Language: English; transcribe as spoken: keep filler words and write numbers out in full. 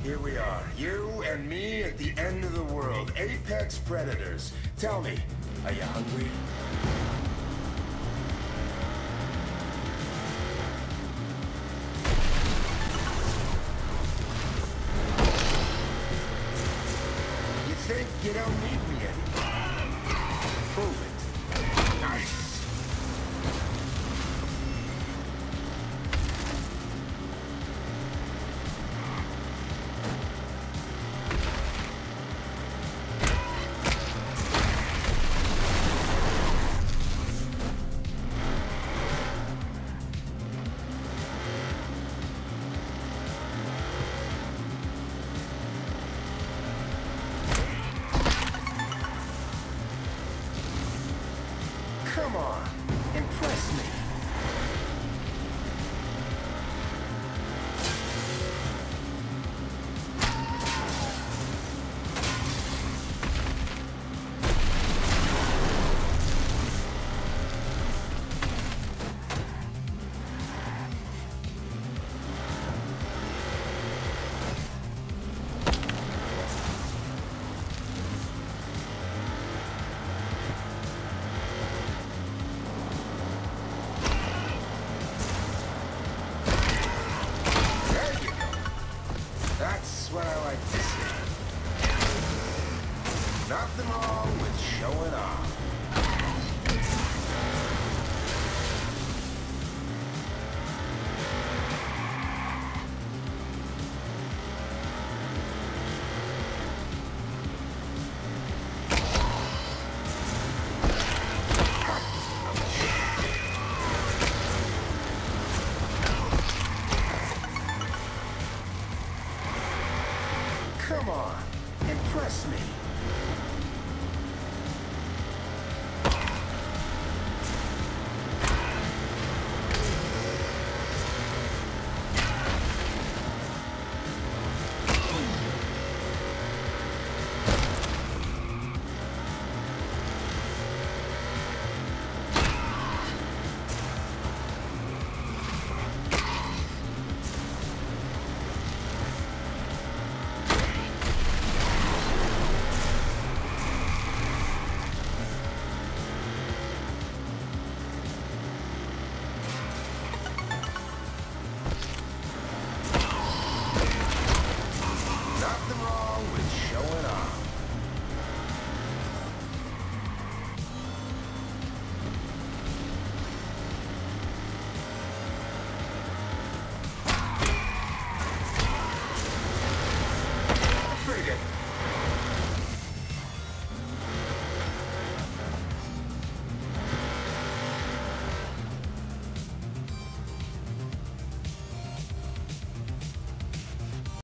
Here we are, you and me at the end of the world, apex predators. Tell me, are you hungry? You think you don't need me anymore? Prove it. Nice. Come on, impress me. That's what I like to see. Nothing wrong with showing off. Come on, impress me.